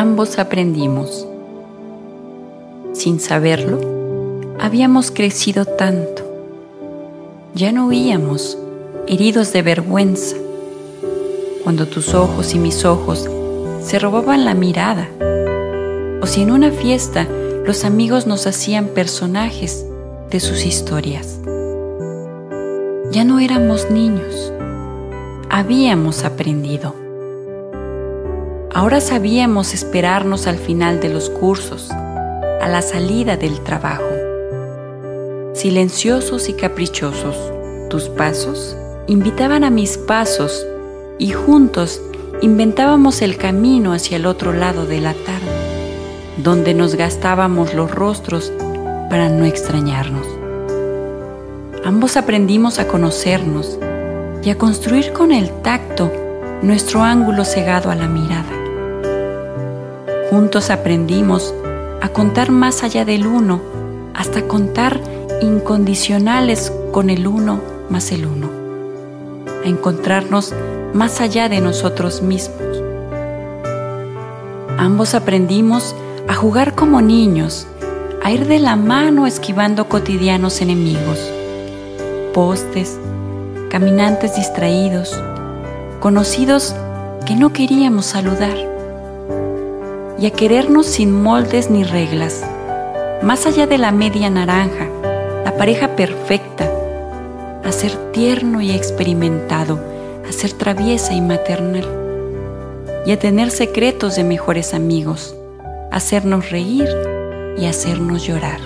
ambos aprendimos. Sin saberlo, habíamos crecido tanto. Ya no huíamos, heridos de vergüenza, cuando tus ojos y mis ojos se robaban la mirada, o si en una fiesta los amigos nos hacían personajes de sus historias. Ya no éramos niños, habíamos aprendido. Ahora sabíamos esperarnos al final de los cursos, a la salida del trabajo. Silenciosos y caprichosos, tus pasos invitaban a mis pasos y juntos inventábamos el camino hacia el otro lado de la tarde, donde nos gastábamos los rostros para no extrañarnos. Ambos aprendimos a conocernos y a construir con el tacto nuestro ángulo cegado a la mirada. Juntos aprendimos a contar más allá del uno, hasta contar incondicionales con el uno más el uno, a encontrarnos más allá de nosotros mismos. Ambos aprendimos a jugar como niños, a ir de la mano esquivando cotidianos enemigos, postes, caminantes distraídos, conocidos que no queríamos saludar, y a querernos sin moldes ni reglas, más allá de la media naranja, la pareja perfecta, a ser tierno y experimentado, a ser traviesa y maternal, y a tener secretos de mejores amigos, a hacernos reír y hacernos llorar.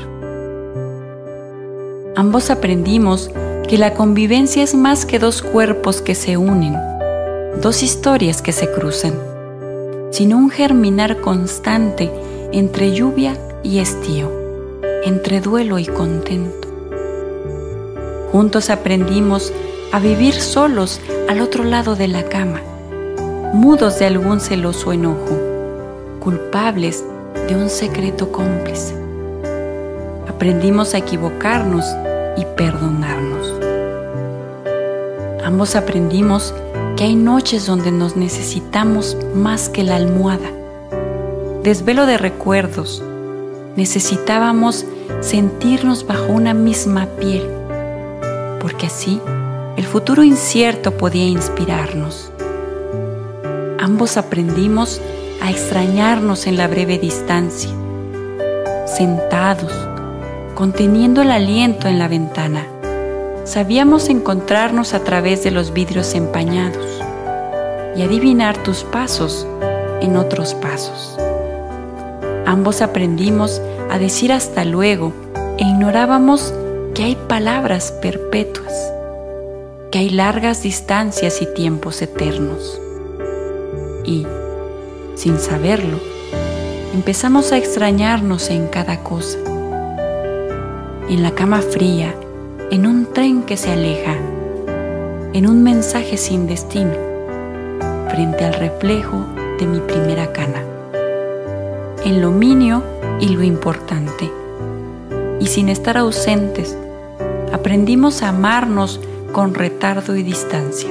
Ambos aprendimos que la convivencia es más que dos cuerpos que se unen, dos historias que se cruzan, sino un germinar constante entre lluvia y estío, entre duelo y contento. Juntos aprendimos a vivir solos al otro lado de la cama, mudos de algún celoso enojo, culpables de un secreto cómplice. Aprendimos a equivocarnos y perdonarnos. Ambos aprendimos que hay noches donde nos necesitamos más que la almohada. Desvelo de recuerdos, necesitábamos sentirnos bajo una misma piel, porque así el futuro incierto podía inspirarnos. Ambos aprendimos a extrañarnos en la breve distancia, sentados, conteniendo el aliento en la ventana. Sabíamos encontrarnos a través de los vidrios empañados y adivinar tus pasos en otros pasos. Ambos aprendimos a decir hasta luego e ignorábamos que hay palabras perpetuas, que hay largas distancias y tiempos eternos. Y, sin saberlo, empezamos a extrañarnos en cada cosa. En la cama fría, en un tren que se aleja, en un mensaje sin destino, frente al reflejo de mi primera cana, en lo minio y lo importante, y sin estar ausentes, aprendimos a amarnos con retardo y distancia.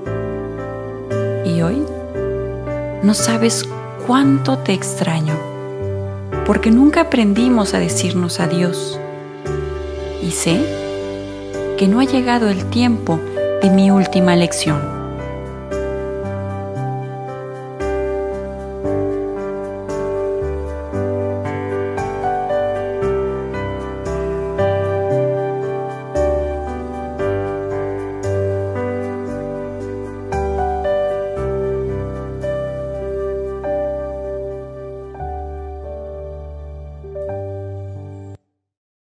Y hoy no sabes cuánto te extraño, porque nunca aprendimos a decirnos adiós. Y sé que no ha llegado el tiempo de mi última lección.